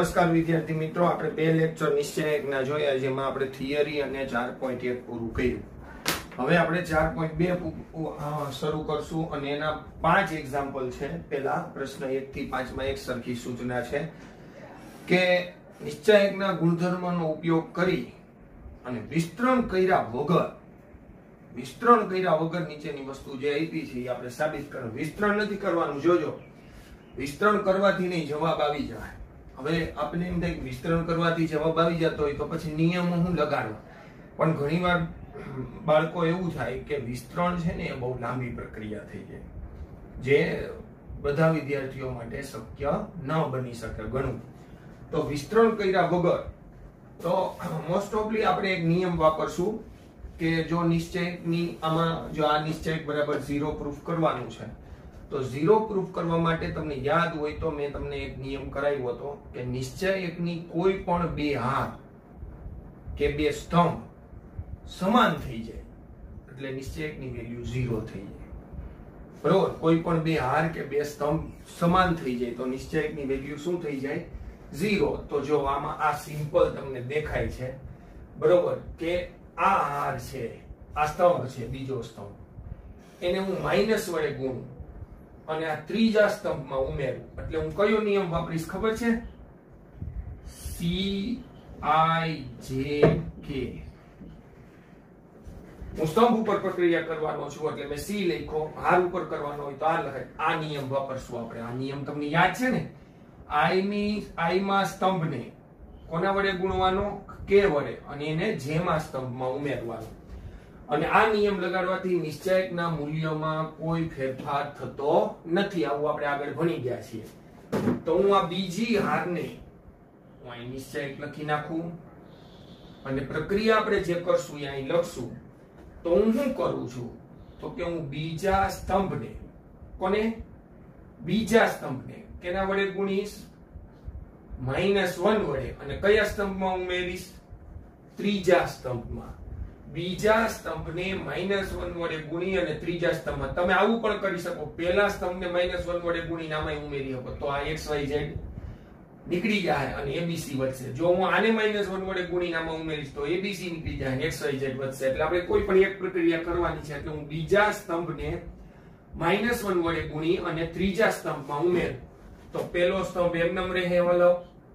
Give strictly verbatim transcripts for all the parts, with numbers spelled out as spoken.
નમસ્કાર વિદ્યાર્થી મિત્રો, આપણે બે લેક્ચર નિશ્ચયકના જોયા જેમાં આપણે થિયરી અને ચાર પોઈન્ટ એક પૂરું કર્યું. હવે આપણે ચાર પોઈન્ટ બે શરૂ કરશું અને એના પાંચ એક્ઝામ્પલ છે. પહેલા પ્રશ્ન એક થી પાંચ માં એક સરખી સૂચના છે કે નિશ્ચયકના ગુણધર્મનો ઉપયોગ કરી અને વિસ્તરણ કર્યા વગર વિસ્તરણ કર્યા વગર નીચેની વસ્તુ જે આપી છે એ આપણે સાબિત કરવાનું. વિસ્તરણ નથી કરવાનું, જોજો વિસ્તરણ કરવાથી નહીં જવાબ આવી જાય. હવે આપણે એમ થાય વિસ્તરણ કરવાથી જવાબ આવી જતો હોય તો પછી નિયમો હું લગાડવા, પણ ઘણીવાર બાળકો એવું થાય કે વિસ્તરણ છે ને એ બહુ લાંબી પ્રક્રિયા થઈ જાય, જે બધા વિદ્યાર્થીઓ માટે શક્ય ન બની શકે ઘણું. તો વિસ્તરણ કર્યા વગર તો મોસ્ટ ઓફલી આપણે એક નિયમ વાપરશું કે જો નિશ્ચયકની આમાં જો આ નિશ્ચયક બરાબર ઝીરો પ્રૂફ કરવાનું છે તો ઝીરો પ્રૂફ કરવા માટે તમને યાદ હોય તો મેં તમને એક નિયમ કરાવ્યો હતો કે નિશ્ચયકની કોઈ પણ બે હાર કે બે સ્તંભ સમાન થઈ જાય એટલે નિશ્ચયકની વેલ્યુ ઝીરો થઈ જાય. બરોબર, કોઈ પણ બે હાર કે બે સ્તંભ સમાન થઈ જાય તો નિશ્ચયકની વેલ્યુ શું થઈ જાય? ઝીરો. તો જો આમાં આ સિમ્પલ તમને દેખાય છે, બરોબર, કે આ હાર છે, આ સ્તંભ છે, બીજો સ્તંભ, એને હું માઇનસ વડે ગુણું અને આ ત્રીજા સ્તંભમાં ઉમેરું એટલે હું કયો નિયમ વાપરીશ ખબર છે? સી આઈ જે કે. હું સ્તંભ ઉપર પ્રક્રિયા કરવાનો છું એટલે મેં સી લખ્યો, હાર ઉપર કરવાનો હોય તો આ લખાય. આ નિયમ વાપરશું આપણે. આ નિયમ તમને યાદ છે ને? આઈ ની આઈ માં સ્તંભને કોના વડે ગુણવાનો? કે વડે, અને એને જેમાં સ્તંભમાં ઉમેરવાનો. અને આ નિયમ લગાડવાથી નિશ્ચયકના મૂલ્યમાં કોઈ ફેરફાર થતો નથી. આવું આપણે આગળ ભણી ગયા છીએ. તો હું આ બીજી હારને હું અહીં નિશ્ચયક લખી નાખું અને પ્રક્રિયા આપણે જે કરશું એ અહીં લખશું. તો હું શું કરું છું તો કે હું બીજા સ્તંભને, કોને? બીજા સ્તંભને કેના વડે ગુણીશ? માઇનસ વન વડે. અને કયા સ્તંભમાં ઉમેરીશ? ત્રીજા સ્તંભમાં. બીજા સ્તંભને માઇનસ વન વડે ગુણી અને ત્રીજા સ્તંભમાં. તમે આવું પણ કરી શકો, પહેલા સ્તંભને માઇનસ વન વડે ગુણીને આમાં ઉમેરી શકો તો આ એક્સ વાય ઝેડ નીકળી જાય અને એબીસી વધશે. જો હું આને માઇનસ વન વડે ગુણીને આમાં ઉમેરીશ તો એબીસી નીકળી જાય અને એક્સ વાય ઝેડ વધશે. એટલે આપણે કોઈ પણ એક પ્રક્રિયા કરવાની છે એટલે હું બીજા સ્તંભને માઇનસ વન વડે ગુણી અને ત્રીજા સ્તંભમાં ઉમેરું તો પહેલો સ્તંભ એમનેમ રહે, વલો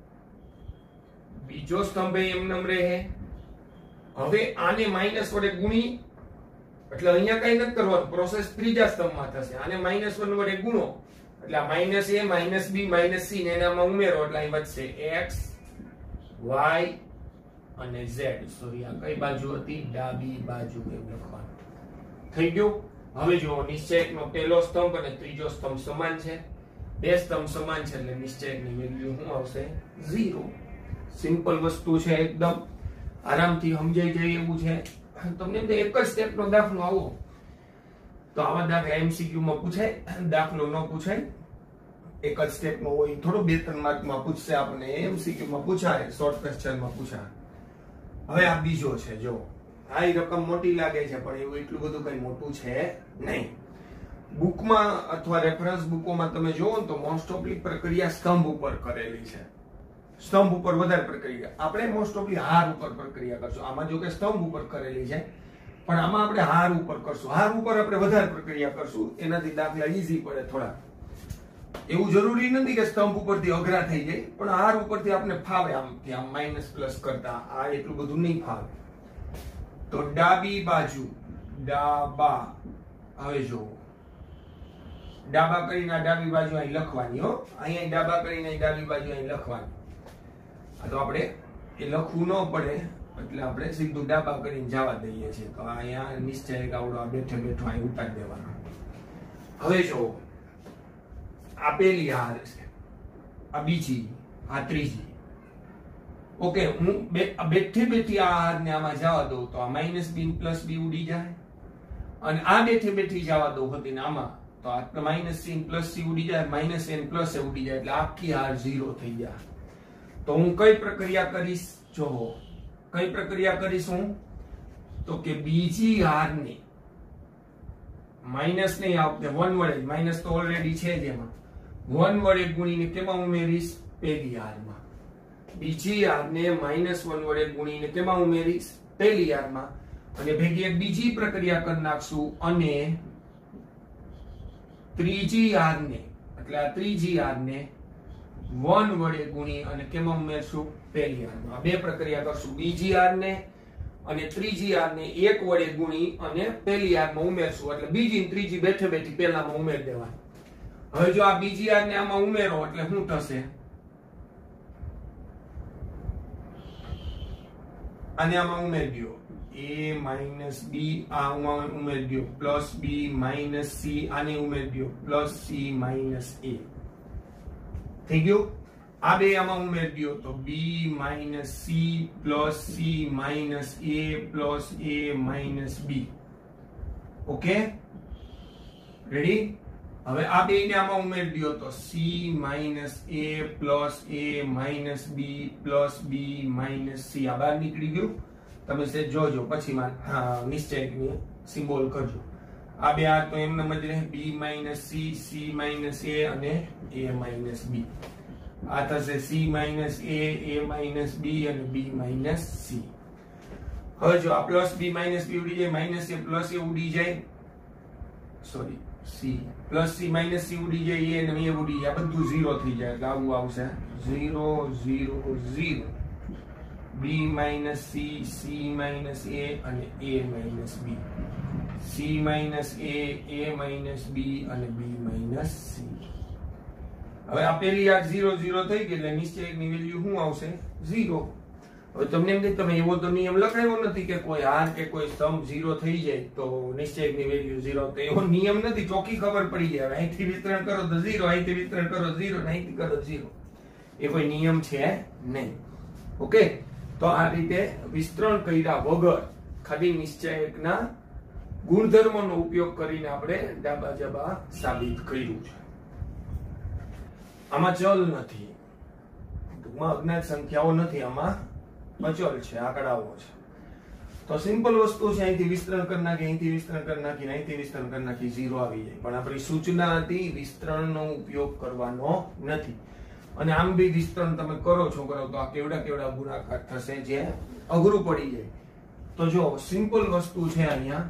બીજો સ્તંભ એમનેમ રહે. હવે આને માઇનસ વડે ગુણી એટલે અહીંયા કઈ નથી કરવાનું, પ્રોસેસ ત્રીજા સ્તંભમાં થશે. આને માઇનસ વન વડે ગુણો એટલે આ માઇનસ એ માઇનસ બી માઇનસ સી ને એનામાં ઉમેરો એટલે અહીં વધશે એક્સ વાય અને ઝેડ. સોરી, આ કઈ બાજુ હતી? ડાબી બાજુ એમ લખવાનું. થઈ ગયું. હવે જો નિશ્ચયકનો પહેલો સ્તંભ અને ત્રીજો સ્તંભ સમાન છે, બે સ્તંભ સમાન છે એટલે નિશ્ચયકની વેલ્યુ શું આવશે? ઝીરો. સિમ્પલ વસ્તુ છે, એકદમ આરામથી સમજાઈ જાય એવું છે. તમને એક જ સ્ટેપનો દાખલો આવો તો આવા દાખલા એમસીક્યુ માં પૂછાય, દાખલો ન પૂછાય. એક જ સ્ટેપનો હોય, થોડો બે ત્રણ માર્કમાં પૂછશે આપણને, એમસીક્યુ માં પૂછાય, શોર્ટ ક્વેશ્ચનમાં પૂછાય. હવે આ બીજો છે, જો આ રકમ મોટી લાગે છે પણ એવું એટલું બધું કઈ મોટું છે નહીં. બુકમાં અથવા રેફરન્સ બુકોમાં તમે જોવો તો મોસ્ટ ઓફલી પ્રક્રિયા સ્તંભ ઉપર કરેલી છે. સ્તંભ ઉપર વધારે પ્રક્રિયા. આપણે મોસ્ટ ઓફલી હાર ઉપર પ્રક્રિયા કરશું. આમાં જો કે સ્તંભ ઉપર કરેલી છે પણ આમાં આપણે હાર ઉપર કરશું. હાર ઉપર આપણે વધારે પ્રક્રિયા કરશું, એનાથી દાખલા ઈઝી પડે થોડા. એવું જરૂરી નથી કે સ્તંભ ઉપરથી અઘરા થઈ જાય, પણ હાર ઉપરથી આપણે ફાવે. આમથી આમ માઇનસ પ્લસ કરતા આ એટલું બધું નહીં ફાવે. તો ડાબી બાજુ, ડાબા, હવે જો ડાબા કરીને ડાબી બાજુ અહીં લખવાની. હો, અહીંયા ડાબા કરીને ડાબી બાજુ અહીં લખવાની. આ તો આપણે એ લખવું ન પડે એટલે આપણે સીધું ડાબા કરીને જવા દઈએ છીએ. તો અહીંયા નિશ્ચયક આવડો બેઠે બેઠો અહીં ઉતારી દેવાનો. હવે જો આ પેલી હાર છે, આ બીજી, આ ત્રીજી. ઓકે, હું બેઠે બેઠી આ હારને આમાં જવા દઉં તો આ માઇનસ બી પ્લસ બી ઉડી જાય, અને આ બેઠે બેઠી જવા દઉં હતી ને આમાં તો આ માઇનસ સી પ્લસ સી ઉડી જાય, માઇનસ એન પ્લસ એ ઉડી જાય એટલે આખી હાર ઝીરો થઈ જાય. તો હું કઈ પ્રક્રિયા કરીશ? જો કઈ પ્રક્રિયા કરીશ હું તો કે બીજી હારને માઇનસ નહીં આવતે વન વડે, માઇનસ તો ઓલરેડી છે જ એમાં, વન વડે ગુણીને કેમાં ઉમેરીશ? પેલી હારમાં. બીજી આરને માઇનસ વન વડે ગુણીને કેમાં ઉમેરીશ? પહેલી આરમાં. અને ભેગી એક બીજી પ્રક્રિયા કરી નાખશું અને ત્રીજી આરને એટલે આ ત્રીજી આરને વન વડે ગુણી અને કેમાં ઉમેરશું? પહેલી આરમાં. આ બે પ્રક્રિયા કરશું. બીજી આરને અને ત્રીજી આરને એક વડે ગુણી અને પહેલી આરમાં ઉમેરશું. એટલે બીજી ને ત્રીજી બેઠે બેઠી પહેલામાં ઉમેરી દેવાની. હવે જો આ બીજી આરને આમાં ઉમેરો એટલે શું થશે? આને આમાં ઉમેરી દો. a માઇનસ b આમાં ઉમેરી દો. પ્લસ b માઇનસ c આને ઉમેરી દો. Plus c minus a. થઈ ગયું? આ બે આમાં ઉમેરી દો તો b minus c plus c minus a plus a minus b. Okay, ready? હવે આ બે ને આમાં ઉમેરી દો તો c minus a plus a minus b plus b minus c. આ બહાર નીકળી ગયું. તમે સે જોજો પછી માં નિશ્ચયકની સિમ્બોલ કરજો. આ બે આ તો એમને જ રહે. b minus c c minus a અને a માઇનસ b. આ થશે c minus a a minus b અને b માઇનસ c. હવે જો આ પ્લસ b માઇનસ b ઉડી જાય, માઇનસ a પ્લસ a ઉડી જાય, sorry c plus c minus c ઉડી જાય, a અને a ઉડી જાય, બધું ઝીરો થઈ જાય. એટલે આવું આવશે zero zero zero. b minus c c minus a અને a minus b. c minus a a minus b અને b માઇનસ c. હવે આ પેલી આ ઝીરો ઝીરો થઈ ગઈ એટલે નિશ્ચયકની વેલ્યુ શું આવશે? ઝીરો. હવે તમને એમ કે તમે એવો તો નિયમ લખાયો નથી કે કોઈ હાર કે કોઈ સ્તંભ ઝીરો થઈ જાય તો નિશ્ચયકની વેલ્યુ ઝીરો. તો એવો નિયમ નથી. ચોખ્ખી ખબર પડી જાય. અહીંથી વિસ્તરણ કરો તો ઝીરો, અહીંથી વિસ્તરણ કરો ઝીરો, અહીંથી કરો ઝીરો. એ કોઈ નિયમ છે નહીં. ઓકે, તો આ રીતે વિસ્તરણ કર્યા વગર ખાલી નિશ્ચયકના ગુણધર્મોનો ઉપયોગ કરીને આપણે ડાબા જબા સાબિત કર્યું છે. આમાં ચલ નથી, ટૂંકમાં અજ્ઞાત સંખ્યાઓ નથી, આમાં અચલ છે, આંકડાઓ છે. તો સિમ્પલ વસ્તુ છે. અહીંથી વિસ્તરણ કરી નાખી, અહીંથી વિસ્તરણ કરી નાખી, અહીંથી વિસ્તરણ કરી નાખી, ઝીરો આવી જાય. પણ આપણી સૂચના હતી વિસ્તરણનો ઉપયોગ કરવાનો નથી. અને આમ બી વિસ્તરણ તમે કરો છો કરો તો આ કેવડા કેવડા ગુણાકાર થશે જે અઘરું પડી જાય. તો જો સિમ્પલ વસ્તુ છે અહીંયા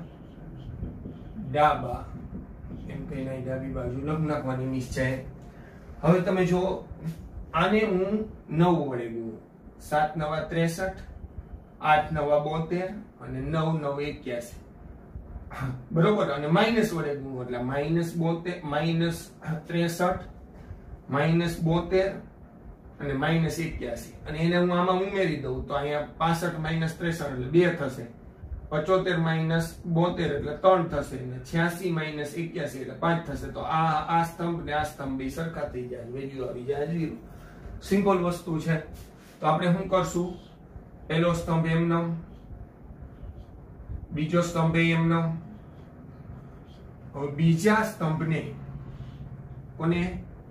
ડાબા એમ કહીને ડાબી બાજુ લખ નાખવાની નિશ્ચય. હવે તમે જો આને હું નવ વડે ગુણું. સાત નવા ત્રેસઠ, આઠ નવા બોતેર અને નવ નવ એક્યાસી. બરોબર. અને માઇનસ વડે ગુણું એટલે માઇનસ બોતેર માઇનસ ત્રેસઠ માઇનસ બોતેર અને માઇનસ એક્યાસી. અને એને હું આમાં ઉમેરી દઉં તો અહીંયા પાસઠ માઇનસ ત્રેસઠ એટલે બે થશે. પચોતેર માઇનસ બોતેર એટલે ત્રણ થશે. અને છ્યાસી માઇનસ એક્યાસી એટલે પાંચ થશે. તો આ આ સ્તંભ ને આ સ્તંભ બે સરખા થઈ જાય, વેલ્યુ આવી જાય ઝીરો. સિમ્પલ વસ્તુ છે. તો આપણે શું કરશું? પહેલો સ્તંભ એમનો, બીજો સ્તંભ એમનો. હવે બીજા સ્તંભને કોને?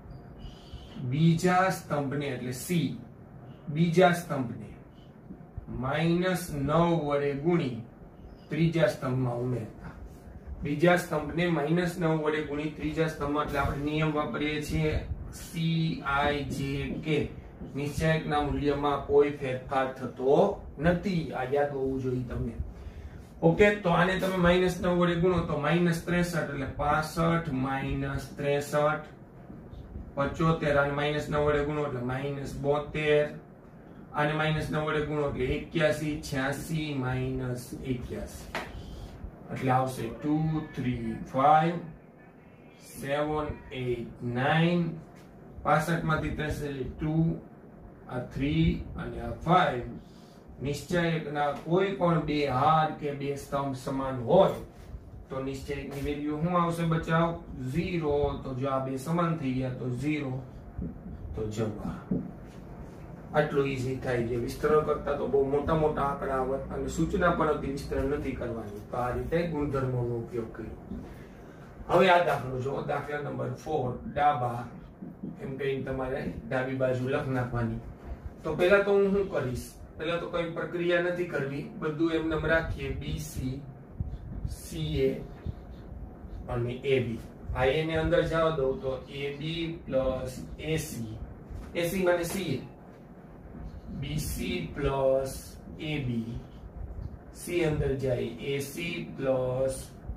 બીજા સ્તંભને એટલે c બીજા સ્તંભને માઇનસ નવ વડે ગુણી ત્રીજા સ્તંભમાં ઉમેરતા. બીજા સ્તંભને માઇનસ નવ વડે ગુણી ત્રીજા સ્તંભમાં. એટલે આપણે નિયમ વાપરીએ છીએ સી આઈ જે કે. નિશ્ચયકના મૂલ્યમાં કોઈ ફેરફાર થતો નથી. આ યાદ હોવું જોઈએ તમને. ઓકે, તો આને તમે માઇનસ નવ વડે ગુણો તો માઇનસ ત્રેસઠ એટલે પાસઠ માઇનસ ત્રેસઠ. પચોતેર આને માઇનસ નવ વડે ગુણો એટલે માઇનસ બોતેર. આને માઇનસ નવ વડે ગુણો એટલે એક્યાસી. છ્યાસી માઇનસ એક્યાસી એટલે આવશે two three five seven eight nine. પાસઠ માંથી ત્રેસઠ ટુ, આ થ્રી અને આ ફાઈવ. નિશ્ચયકના કોઈ પણ બે હાર કે બે સ્તંભ સમાન હોય તો નિશ્ચયકની વેલ્યુ શું આવશે બચાવ? ઝીરો. તો જો આ બે સમાન થઈ ગયા તો ઝીરો. તો જવાબ આટલું ઈઝી થાય છે. વિસ્તરણ કરતા તો બહુ મોટા મોટા આંકડા આવે અને સૂચના પણ હતી વિસ્તરણ નથી કરવાની. તો આ રીતે ગુણધર્મોનો ઉપયોગ કર્યો. હવે આ દાખલો જો, દાખલા નંબર ફોર. ડાબા એમ કહીને તમારે ડાબી બાજુ લખ નાખવાની. તો પહેલા તો હું શું કરીશ? પહેલા તો કઈ પ્રક્રિયા નથી કરવી, બધું એમ નામ રાખીએ. બીસી, સીએ અને એબી. આ એ ને અંદર જવા દઉં તો એબી પ્લસ એસી. એસી માને CA BC plus AB, C અંદર જાય એસી પ્લસ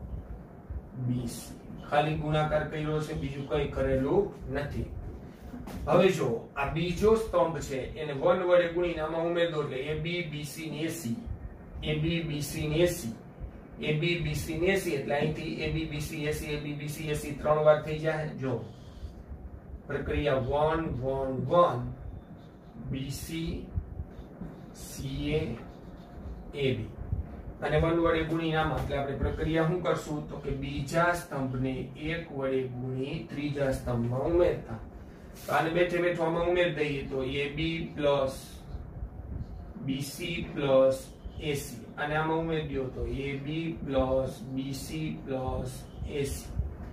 બીસી, ખાલી ગુણાકાર કર્યો છે, બીજું કઈ કરેલું નથી. હવે જો આ બીજો સ્તંભ છે એને વન વડે ગુણીને આમાં ઉમેર દો એટલે એબી બીસી ને એસી, એબી બીસી ને એસી, એબી બીસી ને એસી એટલે અહીંથી એબી બીસી એસી એબી બીસી એસી ત્રણ વાર થઈ જાય. જો પ્રક્રિયા one one one BC CA AB અને વન વડે ગુણીને આમાં એટલે આપણે પ્રક્રિયા શું કરશું તો કે બીજા સ્તંભને એક વડે ગુણી ત્રીજા સ્તંભમાં ઉમેરતા. તો આને બેઠે બેઠો આમાં ઉમેર દઈએ તો AB plus BC plus AC અને આમાં ઉમેર દો તો AB plus BC plus AC.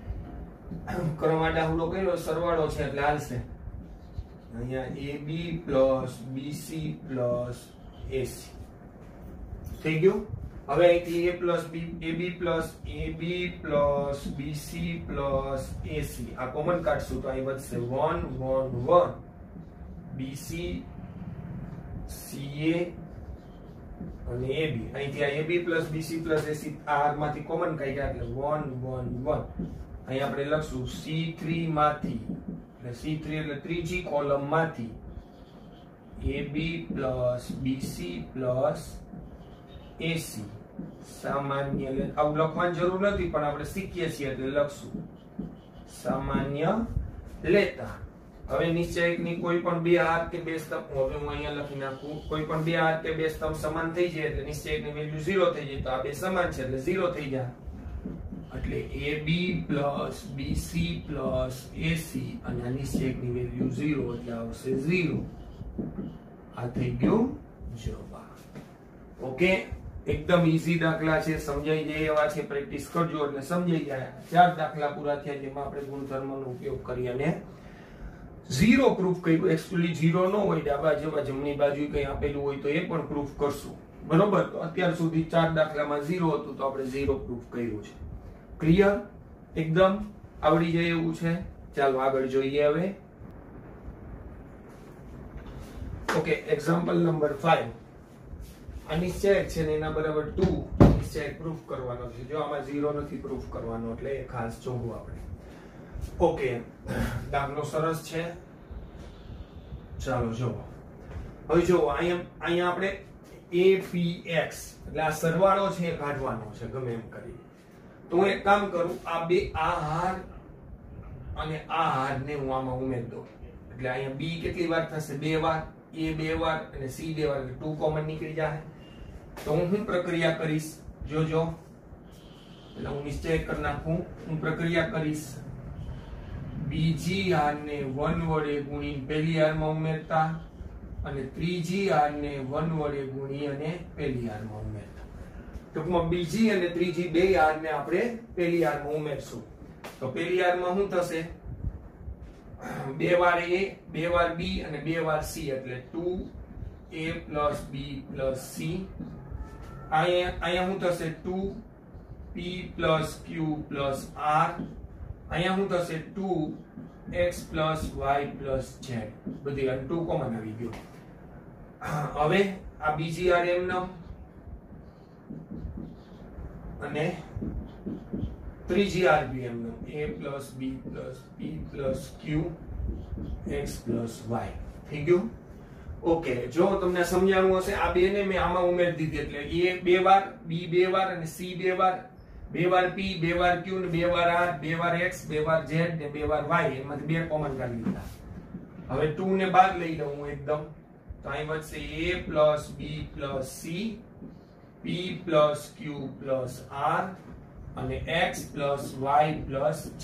ક્રમમાં દાખલો કર્યો સરવાળો છે એટલે હાલશે. અહીંયા AB plus BC plus AC થઈ ગયું. હવે અહીંથી a plus B AB plus AB plus BC plus AC આ કોમન કાઢશું તો અહીં વધશે one one one BC CA અને એબી. અહીંથી આ AB plus BC plus AC આર માંથી કોમન કાઢ્યા એટલે વન વન વન. અહીં આપણે લખશું સી થ્રી માંથી એટલે સી થ્રી એટલે ત્રીજી કોલમ માંથી AB plus BC plus AC સામાન્ય આવું લખવાની જરૂર નથી પણ આપણે શીખીએ છીએ એટલે લખશું સામાન્ય લેતા. હવે નિશ્ચયકની કોઈ પણ બે હાર કે બે સ્તંભ હવે હું અહીંયા લખી નાખું કોઈ પણ બે હાર કે બે સ્તંભ સમાન થઈ જાય એટલે નિશ્ચયકની વેલ્યુ ઝીરો થઈ જાય તો આ બે સમાન છે એટલે ઝીરો થઈ જાય એટલે AB plus BC plus AC અને આ નિશ્ચયકની વેલ્યુ ઝીરો એટલે આવશે ઝીરો. આ થઈ ગયું જવાબ. ઓકે એકદમ ઈઝી દાખલા છે, સમજાઈ જાય એવા છે, પ્રેક્ટિસ કરજો એટલે સમજાઈ જાય. ચાર દાખલા પૂરા થયા જેમાં આપણે ગુણધર્મનો ઉપયોગ કરી અને ઝીરો પ્રૂફ કર્યું. એક્ચ્યુઅલી ઝીરો ન હોય ડાબા જેવા જમણી બાજુ કઈ આપેલું હોય તો એ પણ પ્રૂફ કરશું બરોબર. તો અત્યાર સુધી ચાર દાખલામાં ઝીરો હતું તો આપણે ઝીરો પ્રૂફ કર્યું છે. ક્લિયર એકદમ આવડી જાય એવું છે. ચાલો આગળ જોઈએ હવે. ઓકે એક્ઝામ્પલ નંબર પાંચ. અનિશ્ચયક છે ને એના બરાબર ટુ નિશ્ચયક પ્રૂફ કરવાનો છે. જો આમાં ઝીરો નથી પ્રૂફ કરવાનો એટલે એ ખાસ જોવું આપણે. ઓકે દાખલો સરસ છે. ચાલો જો હવે જો અહીંયા અહીંયા આપણે a p x એટલે આ સરવાળો છે એ કાઢવાનો છે ગમે એમ કરી. તો હું એક કામ કરું આ બે આ હાર અને આ હાર ને હું આમાં ઉમેર દઉં એટલે અહીંયા b કેટલી વાર થશે બે વાર, a બે વાર અને c બે વાર એટલે ટુ કોમન નીકળી જાય. તો હું શું પ્રક્રિયા કરીશ જોજો એટલે હું નિશ્ચય કરી નાખું. હું પ્રક્રિયા કરીશ બીજી હાર ને વન વડે ગુણી પહેલી હારમાં ઉમેરતા અને ત્રીજી હાર ને વન વડે ગુણી અને પહેલી હારમાં ઉમેરતા. ટૂંકમાં બીજી અને ત્રીજી બે હાર ને આપણે પહેલી હારમાં ઉમેરશું. તો પહેલી હારમાં શું થશે બે વાર a બે વાર b અને બે વાર c એટલે two a plus b plus c. અહીંયા અહીંયા શું થશે two p plus q plus r. અહીંયા શું થશે two x plus y plus z. બધી ટુ કોમન આવી ગયું. હવે આ બીજી હાર એમનો અને ત્રીજી હાર બી એમનો a plus b plus p plus q x plus y થઈ ગયું. ઓકે જો તમને સમજાણું હશે આ બે ને મેં આમાં ઉમેરી દીધી એટલે a બે વાર b બે વાર અને c બે વાર, બે વાર p બે વાર q ને બે વાર r બે વાર x બે વાર z ને બે વાર y એમાંથી બે કોમન કાઢી લીધા. હવે ટુ ને બાદ લઈ લઉં હું એકદમ તો અહીં વધશે a plus b plus c p plus q plus r અને x plus y plus z.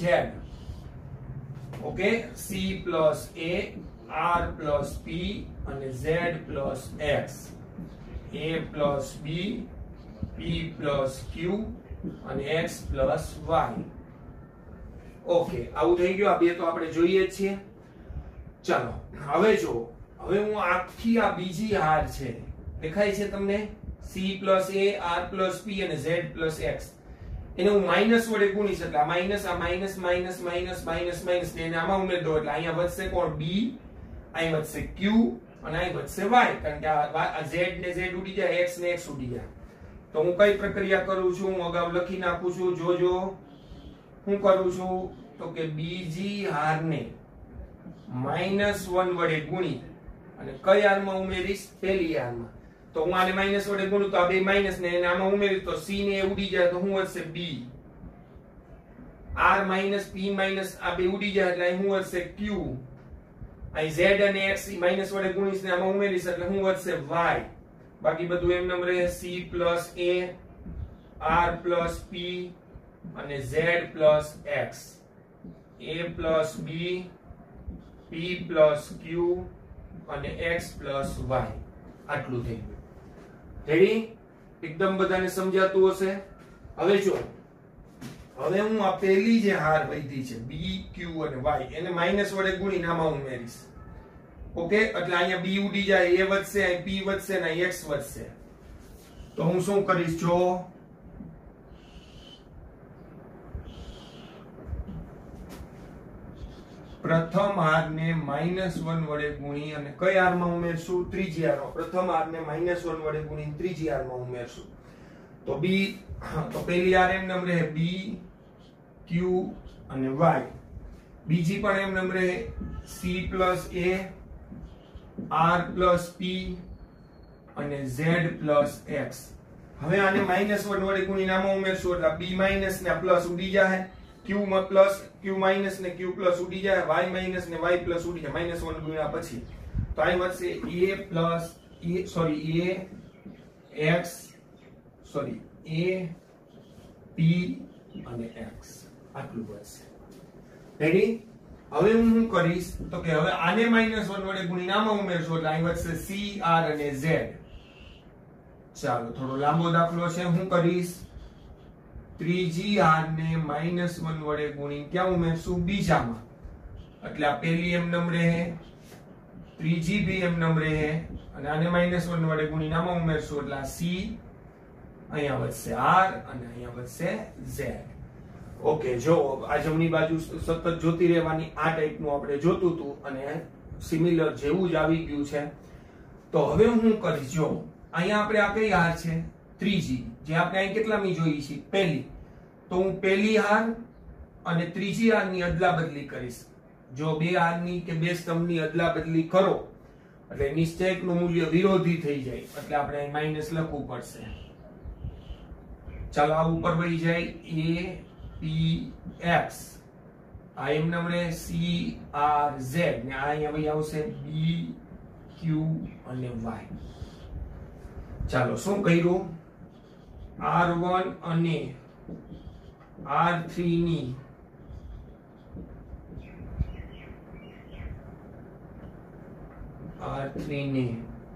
Okay c plus a r plus p અને z plus x a plus b p plus q અને x plus y. Okay આવું થઈ ગયું. આ બે તો આપણે જોઈએ જ છીએ. ચાલો હવે જો હવે હું આખી આ બીજી હાર છે દેખાય છે તમને c plus a r plus p અને z પ્લસ x એને હું માઈનસ વડે ગુણીશ એટલે આ માઈનસ આ minus minus minus minus minus ને આમાં ઉમેર દો એટલે અહીંયા વધશે કોણ b, અહીં વધશે q અને અહીં વધશે y, કારણ કે આ z ને z ઉડી જાય, x ને x ઉડી જાય. તો હું કઈ પ્રક્રિયા કરું છું, હું અગાઉ લખી નાખું છું. જોજો હું કરું છું તો કે બીજી હારને માઇનસ વન વડે ગુણી અને કઈ હારમાં ઉમેરીશ, પહેલી હારમાં. તો હું આને માઇનસ વડે ગુણું તો આ બે માઇનસ ને આમાં ઉમેરીશ તો c ને ઉડી જાય તો શું વધશે b. r minus p minus આ બે ઉડી જાય એટલે શું વધશે q. અહીં z અને x માઇનસ વડે ગુણીશ ને આમાં ઉમેરીશ એટલે શું વધશે y. બાકી બધું એમ નમ રહે c plus a r plus p અને z plus x, a plus b, p plus q અને x પ્લસ y. આટલું થઈ ગયું. રેડી? એકદમ બધાને સમજાતું હશે. હવે જો હવે હું આ પહેલી જે હાર વધી છે b q અને y એને માઈનસ વડે ગુણીને આમાં ઉમેરીશ. ઓકે, એટલે અહીંયા b ઉડી જાય, a વધશે, અહીં p વધશે અને અહીં x વધશે. તો હું શું કરીશ, જો પ્રથમ હારને માઇનસ વન વડે ગુણી અને કઈ હારમાં ઉમેરશું, ત્રીજી હારમાં. પ્રથમ હારને માઇનસ વન વડે ગુણી ત્રીજી હારમાં ઉમેરશું. તો b તો પહેલી હાર એમ નમ રહે b q અને y. બીજી પણ એમ નમ રહે c plus a r plus p અને z પ્લસ x. હવે આને માઇનસ વન વડે ગુણીને આમાં ઉમેરશું એટલે b માઇનસ ને પ્લસ ઉડી જાય, q માં પ્લસ q માઇનસ ને q પ્લસ ઉડી જાય, y માઇનસ ને y પ્લસ ઉડી જાય માઇનસ વન ગુણ્યા પછી. તો અહીં વધશે a plus e sorry a x sorry a p અને x. આટલું વધશે. રેડી? હવે હું શું કરીશ તો કે હવે આને માઇનસ વન વડે ગુણીને આમાં ઉમેરશું એટલે અહીં વધશે c r અને z. ચાલો થોડો લાંબો દાખલો છે. હું કરીશ ત્રીજી હારને માઇનસ વન વડે ગુણીને ક્યાં ઉમેરશું, બીજામાં. એટલે આ પહેલી એમ નમ રહે, ત્રીજી બી એમ નમ રહે અને આને માઇનસ વન વડે ગુણીને આમાં ઉમેરશું એટલે આ c, અહીંયા વધશે r અને અહીંયા વધશે z. ઓકે, જો આ જમણી બાજુ સતત જોતી રહેવાની, આ ટાઈપનું આપણે જોતું હતું અને સિમિલર જેવું જ આવી ગયું છે. તો હવે હું કરીશ, જો અહીંયા આપણે આ કઈ હાર છે, ત્રીજી, જે આપણે અહીં કેટલામી જોઈ છે, પહેલી. તો હું પહેલી હાર અને ત્રીજી હારની અદલા બદલી કરીશ. જો બે હારની કે બે સ્તંભની અદલા બદલી કરો એટલે નિશ્ચયકનું મૂલ્ય વિરોધી થઈ જાય એટલે આપણે અહીં માઇનસ લખવું પડશે. ચાલો આ ઉપર વહી જાય a p x, આ એમ નમ રહે c r z ને આ અહીંયા વહી આવશે b q અને y. ચાલો શું કર્યું, r વન અને r થ્રી ની r થ્રી ને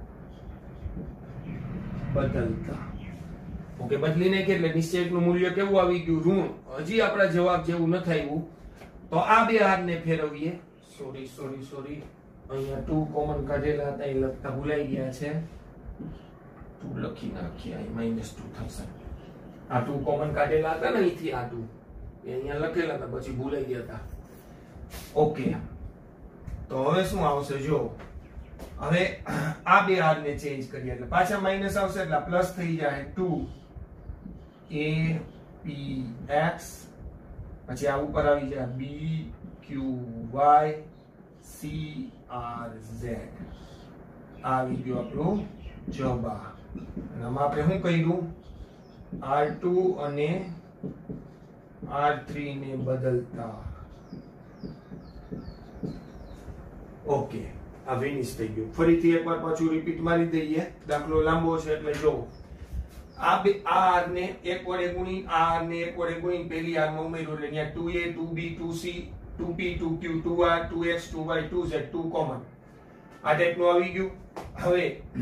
બદલતા. ઓકે, બદલી નાખી એટલે નિશ્ચયકનું મૂલ્ય કેવું આવી ગયું, ઋણ. હજી આપણા જવાબ જેવું ન થયું તો આ બે હારને ફેરવીએ. સોરી સોરી સોરી અહીંયા ટુ કોમન કાઢેલા હતા એ લખતા ભૂલાઈ ગયા છે. ટુ લખી નાખીએ, અહીં માઇનસ ટુ થશે. આ ટુ કોમન કાઢેલા હતા ને અહીંથી આ ટુ એ અહીંયા લખેલા હતા પછી ભૂલાઈ ગયા હતા. ઓકે, તો હવે શું આવશે, જો હવે આ બે હારને ચેન્જ કરીએ એટલે પાછા માઇનસ આવશે એટલે પ્લસ થઈ જાય ટુ a p x, પછી આ ઉપર આવી જાય b q y c r z. આવી ગયું આપણું જવાબ. અને આમાં આપણે શું કર્યું, r ટુ અને r થ્રી ને બદલતા. ઓકે, આ ફિનિશ થઈ ગયું. ફરીથી એકવાર પાછું રિપીટ મારી દઈએ, દાખલો લાંબો છે એટલે જો આ બે r ને એક વડે ગુણી r ને એક વડે ગુણી પહેલી r માં ઉમેર્યું એટલે અહીંયા two a two b two c two p two q two r two x two y two z two common. આ ટાઈપનું આવી ગયું. હવે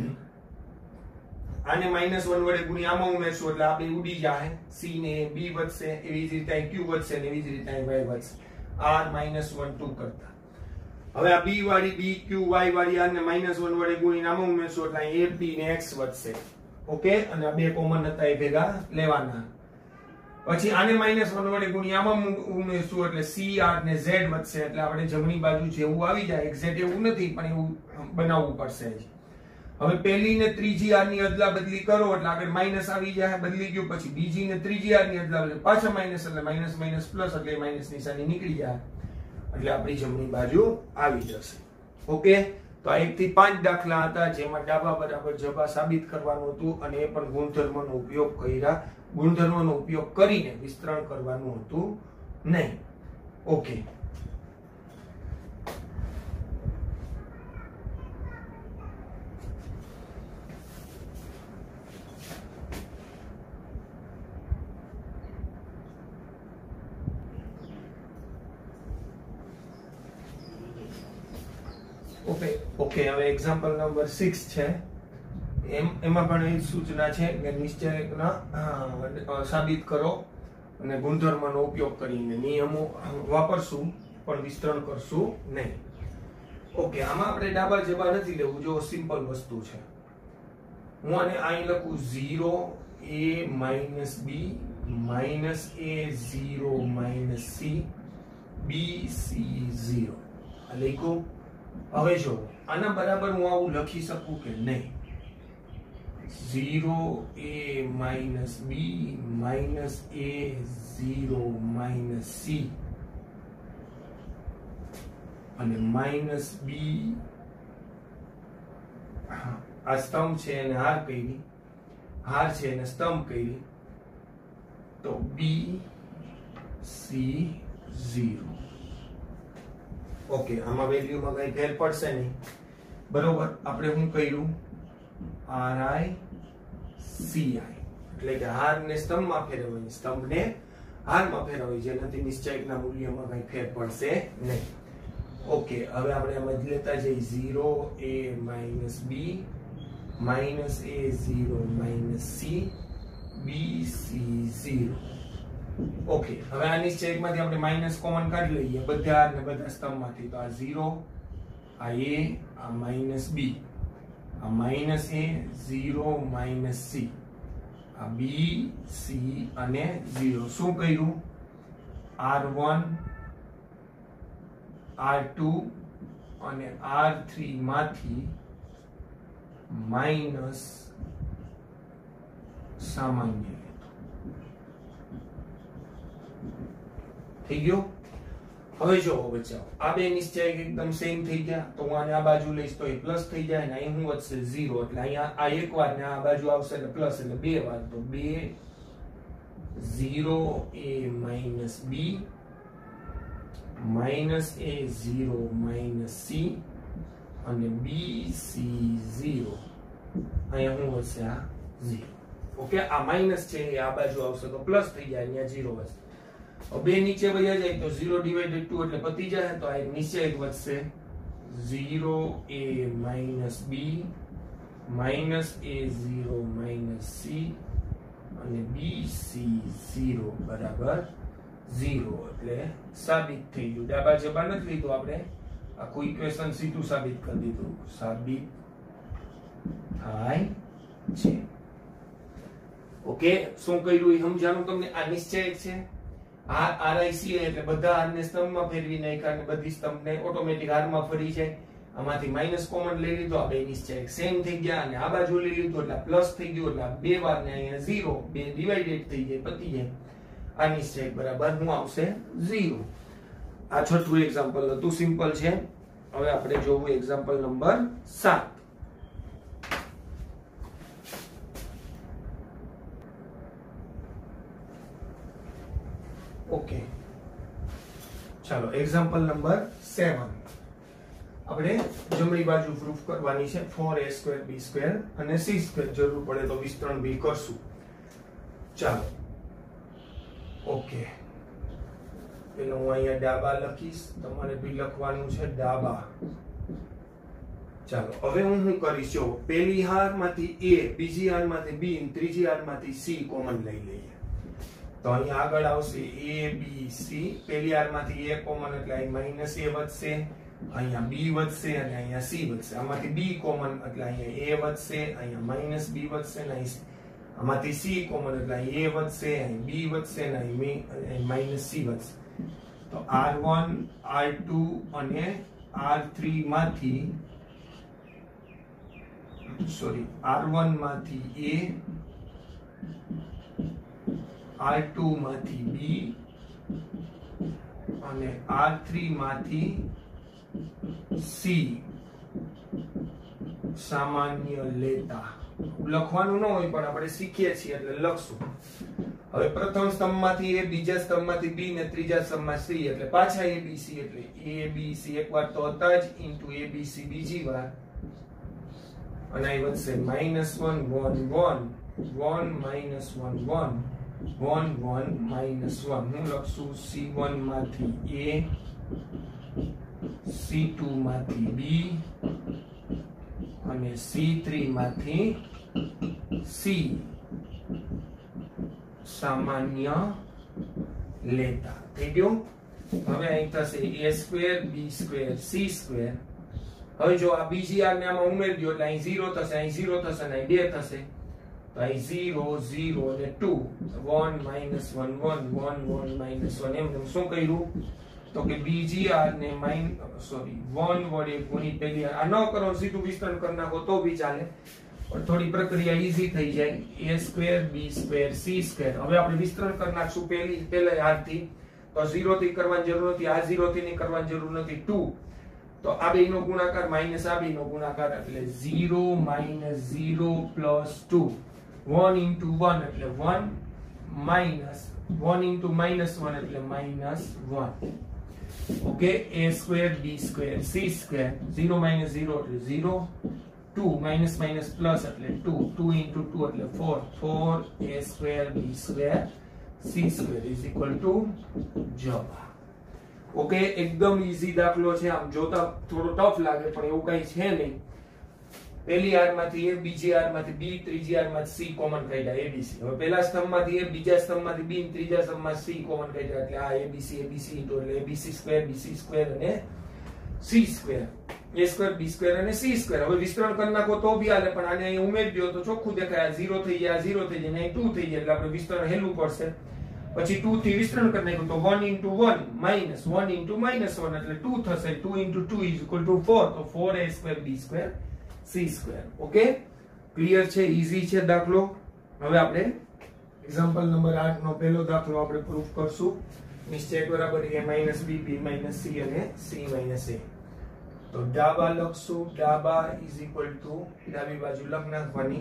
આને માઇનસ વન વડે ગુણી આમાં ઉમેરશું એટલે આ બે ઉડી જાય, c ને b વધશે, એવી જ રીતે q વધશે ને એવી જ રીતે y વધશે. r માઇનસ વન ટુ કરતા. હવે આ b વાળી b q y વાળી આને માઇનસ વન વડે ગુણીને આમાં ઉમેરશું એટલે a p ને x વધશે. ઓકે, અને આ બે કોમન હતા એ ભેગા લેવાના. પછી આને માઇનસ વન વડે ગુણી આમાં ઉમેરશું એટલે c r ને z વધશે એટલે આપણે જમણી બાજુ જેવું આવી જાય, એક્ઝેક્ટ એવું નથી પણ એવું બનાવવું પડશે જ. હવે પહેલી ને ત્રીજી આર ની અદલા બદલી કરો એટલે આગળ માઇનસ આવી જાય, બદલી ગયું. પછી બીજી ને ત્રીજી આર ની અદલા બદલી પાછા માઇનસ એટલે માઇનસ માઇનસ પ્લસ એટલે માઇનસ નિશાની નીકળી જાય એટલે આપણી જમણી બાજુ આવી જશે. ઓકે, તો આ એક થી પાંચ દાખલા હતા જેમાં ડાબા બરાબર જબા સાબિત કરવાનું હતું અને એ પણ ગુણધર્મનો ઉપયોગ કર્યા ગુણધર્મનો ઉપયોગ કરીને વિસ્તરણ કરવાનું હતું નહીં. ઓકે, ઓકે ઓકે હવે એક્ઝામ્પલ નંબર સિક્સ છે. એમ એમાં પણ એ સૂચના છે કે નિશ્ચયકના સાબિત કરો અને ગુણધર્મનો ઉપયોગ કરીને નિયમો વાપરશું પણ વિસ્તરણ કરશું નહીં. ઓકે, આમાં આપણે ડાબા જબા નથી લેવું. જો સિમ્પલ વસ્તુ છે, હું આને અહીં લખું zero a minus B minus a zero minus c b c zero આ લખ્યું. હવે જો આના બરાબર હું આવું લખી શકું કે નહીં? Zero a minus B minus a zero minus c અને માઇનસ બી, આ સ્તંભ છે અને હાર કરી, હાર છે અને સ્તંભ કરી, તો બી સી ઝીરો. ઓકે, આમાં વેલ્યુમાં કઈ ફેર પડશે નહીં, બરોબર. આપણે શું કર્યું? આર આઈ સી આઈ એટલે કે હાર ને સ્તંભમાં ફેરવવી, સ્તંભ ને હારમાં ફેરવવી, જેનાથી નિશ્ચયકના મૂલ્યમાં કઈ ફેર પડશે નહીં. ઓકે, હવે આપણે આમ જ લેતા જઈએ zero a minus B minus a zero minus c b c zero. Okay, હવે આ નિશ્ચયકમાંથી આપણે માઇનસ કોમન કાઢી લઈએ બધા ને બધા સ્તંભમાંથી. તો આ ઝીરો, આ એ, આ માઇનસ બી, આ minus a zero minus c, આ બી સી અને ઝીરો. શું કર્યું? આર વન આર ટુ અને આર થ્રી માંથી માઇનસ સામાન્ય થઈ ગયો. હવે જો બચાવો, આ બે નિશ્ચયક એકદમ સેમ થઈ ગયા, તો હું આને આ બાજુ લઈશ તો એ પ્લસ થઈ જાય, અને અહીં હું વધશે ઝીરો, એટલે અહીંયા આ એક વાર ને આ બાજુ આવશે એટલે પ્લસ, એટલે બે વાર. તો બે zero a minus B minus a zero minus c અને બી સી ઝીરો, અહીંયા હું વધશે આ ઝીરો. ઓકે, આ માઇનસ છે એ આ બાજુ આવશે તો પ્લસ થઈ જાય, અહીંયા ઝીરો વધશે. બે નીચે વયા જાય તો ઝીરો ડિવાઇડેડ ટુ એટલે પતી જાય, તો આ નિશ્ચય વધશે zero a minus B minus a zero minus c અને બી સી ઝીરો બરાબર ઝીરો. એટલે સાબિત થઈ ગયું. ડાબા જબા નથી લીધું આપણે, આખું ઇક્વેશન સીધું સાબિત કરી દીધું. સાબિત થાય છે. ઓકે, શું કર્યું એ સમજાણું તમને? આ નિશ્ચયક છે, આર આર આઈ સી એટલે બધા આરને સ્તંભમાં ફેરવી નાખ્યા અને બધી સ્તંભને ઓટોમેટિક આરમાં ફરી જાય. આમાંથી માઇનસ કોમન લઈ લીધો, આ બે નિશ્ચયક સેમ થઈ ગયા, અને આ બાજુ લઈ લીધું એટલે પ્લસ થઈ ગયું, એટલે બે વાર ને અહીંયા ઝીરો, બે ડિવાઇડેડ થઈ જાય, પતી જાય. આ નિશ્ચયક બરાબર શું આવશે? ઝીરો. આ છઠ્ઠું એક્ઝામ્પલ હતું, સિમ્પલ છે. હવે આપણે જોવું એક્ઝામ્પલ નંબર સાત. ઓકે, ચાલો એક્ઝામ્પલ નંબર સેવન. આપણે જમણી બાજુ પ્રૂફ કરવાની છે. Four a square b square અને સી સ્ક્વેર, જરૂર પડે તો વિસ્તરણ બી કરશું. ચાલો, ઓકે, પેલો હું અહીંયા ડાબા લખીશ, તમારે બી લખવાનું છે ડાબા. ચાલો, હવે હું શું કરીશ? જો પેલી હારમાંથી એ, બીજી હારમાંથી બી, ત્રીજી હારમાંથી સી કોમન લઈ લઈએ. તો અહીંયા આગળ આવશે એ બી સી. પેલી હારમાંથી એ કોમન એટલે અહીં માઇનસ એ વધશે, અહીંયા બી વધશે અને અહીંયા સી વધશે. આમાંથી બી કોમન એટલે અહીંયા એ વધશે, અહીંયા માઇનસ બી વધશે અને અહીં આમાંથી સી કોમન એટલે અહીં એ વધશે, અહીં બી વધશે અને અહીં માઇનસ સી વધશે. તો આર વન આર ટુ અને આર થ્રી માંથી સોરી આર વન માંથી એ, આર ટુ માંથી બી અને આર થ્રી માંથી સી સામાન્ય લેતા. લખવાનું ન હોય પણ આપણે શીખીએ છીએ એટલે લખશું. હવે પ્રથમ સ્તંભમાંથી એ, બીજા સ્તંભમાંથી બી ને ત્રીજા સ્તંભમાં સી એટલે પાછા એ બી સી એટલે એ બી સી એકવાર તો હતા જ ઇન્ટુ એ બી સી બીજી વાર અને અહીં વધશે minus one one one one minus one one one one minus one. હું લખશું સી વન માંથી એ, સી ટુ માંથી બી અને સી થ્રી માંથી સી સામાન્ય લેતા. થઈ ગયું. હવે અહીં થશે a square b square c square. હવે જો આ બીજી આર ને આમાં ઉમેરી દો એટલે અહીં ઝીરો થશે, અહીં ઝીરો થશે અને અહીં બે થશે તો અહીં ઝીરો ઝીરો અને two one minus one one one one minus one. એમ શું કર્યું તો કે બીજી આર ને માઇન સોરી વન વડે ગુણી પેલી આર. આ ન કરો સીધું વિસ્તરણ કરી નાખો તો બી ચાલે પણ થોડી પ્રક્રિયા ઈઝી થઈ જાય. A square b square c square. હવે આપણે વિસ્તરણ કરી નાખશું પેલી પેલા આર થી તો ઝીરો થી કરવાની જરૂર નથી, આ ઝીરો થી ની કરવાની જરૂર નથી. ટુ તો આ બે નો ગુણાકાર માઇનસ આ બે નો ગુણાકાર એટલે zero minus zero plus two. One into one એટલે one minus one into minus one એટલે minus one. Okay. A square b square c square zero minus zero એટલે zero, two minus minus plus એટલે two, two into two એટલે four, four a square b square c square is equal to જવાબ. Okay. એકદમ easy દાખલો છે. આમ જોતા થોડો ટફ લાગે પણ એવું કઈ છે નહીં. પહેલી આર માંથી એ, બીજી આર માંથી બી, ત્રીજી આર માંથી સી કોમન કાઢ્યા એબીસી. હવે પહેલા સ્તંભમાંથી એ, બીજા સ્તંભમાંથી બી, ત્રીજા સ્તંભમાં સી કોમન કાઢ્યા એટલે આ એબીસી એબીસી ઇન્ટુ એટલે એબીસી સ્ક્વેર બીસી સ્ક્વેર અને c square. A square b square અને સી સ્ક્વેર. હવે વિસ્તરણ કરી નાખો તો બી હાલે પણ આને અહીં ઉમેરી દો તો ચોખ્ખું દેખાય. ઝીરો થઈ જાય, ઝીરો થઈ જાય, અહીં ટુ થઈ જાય એટલે આપણે વિસ્તરણ હેલવું પડશે. પછી ટુ થી વિસ્તરણ કરી નાખ્યું તો one into one minus one into minus one એટલે ટુ થશે. Two into two is equal to four તો four a square b square c square. Okay. Clear છે? ઈઝી છે દાખલો. હવે આપણે એક્ઝામ્પલ નંબર આઠ નો પહેલો દાખલો આપણે પ્રૂફ કરશું. નિશ્ચય બરાબર a minus b, b minus c અને સી માઇનસ એ. તો ડાબા લખશું. ડાબા ઇઝ ઇક્વલ ટુ ડાબી બાજુ લખ નાખવાની.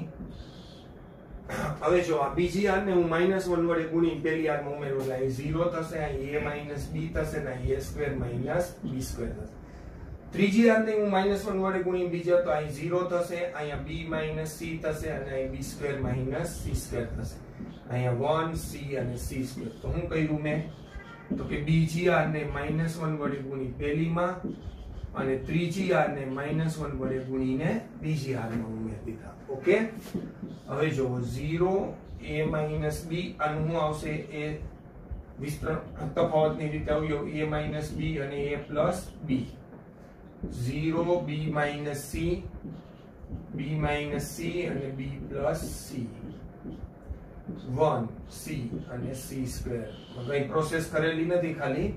હવે જો આ બીજી આર ને હું માઇનસ વન વડે ગુણી પેલી આર માં ઉમેરું એટલે ઝીરો થશે, અહીં એ માઇનસ બી થશે ને અહીં a square minus b square થશે. ત્રીજી આર ને હું માઇનસ વન વડે ગુણી બીજા તો અહીં ઝીરો થશે, અહીંયા બી માઇનસ સી થશે અને અહીં b square minus c square થશે. અહીંયા વન સી અને સી સ્ક્વેર. તો હું કહ્યું મેં તો કે બીજી આર ને માઇનસ વન વડે ગુણી પેલીમાં અને ત્રીજી આર ને માઇનસ વન વડે ગુણીને બીજી આર માં ઉમેરી દીધા. ઓકે. હવે જો ઝીરો એ માઇનસ બી આનું શું આવશે એ વિસ્તરણ તફાવતની રીતે આવ્યો એ માઇનસ બી અને a plus b. Zero b minus c, b minus c અને b plus c, one c અને સી સ્ક્વેર. કઈ પ્રોસેસ કરેલી નથી, ખાલી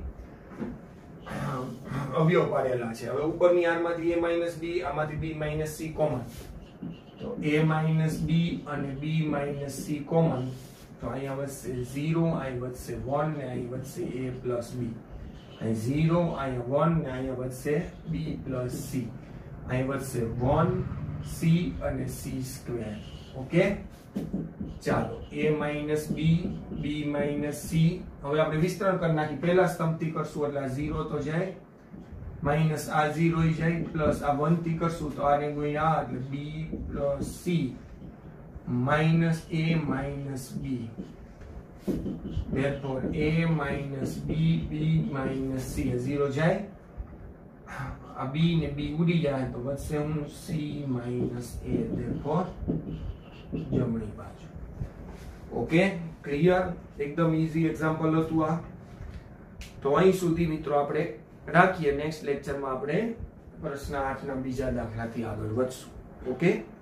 અવયવ પાડેલા છે. હવે ઉપરની આરમાંથી એ માઇનસ બી, આમાંથી બી માઇનસ સી કોમન તો એ માઇનસ બી અને બી માઇનસ સી કોમન તો અહીંયા વધશે ઝીરો, અહીં વધશે વન ને અહીં વધશે એ પ્લસ બી. અહીં ઝીરો, અહીંયા વન ને અહીંયા વધશે બી પ્લસ સી. અહીં વધશે વન સી અને સી સ્ક્વેર. ઓકે. ચાલો a minus b, b minus c. હવે આપણે વિસ્તરણ કરી નાખી. પહેલા સ્તંભથી કરશું એટલે આ ઝીરો તો જાય, માઇનસ આ ઝીરો જાય, પ્લસ આ વન થી કરશું તો આને ગુણ્યા આ એટલે b plus c minus A minus b. therefore a minus b, b minus c. Zero જાય, આ b ને b ઉડી જાય તો વધશે હું c minus a. therefore જમણી બાજુ. ઓકે. ક્લિયર? એકદમ ઈઝી એક્ઝામ્પલ હતું આ. તો અહીં સુધી મિત્રો આપણે રાખીએ. નેક્સ્ટ લેક્ચરમાં આપણે પ્રશ્ન આઠ ના બીજા દાખલાથી આગળ વધશું. ઓકે.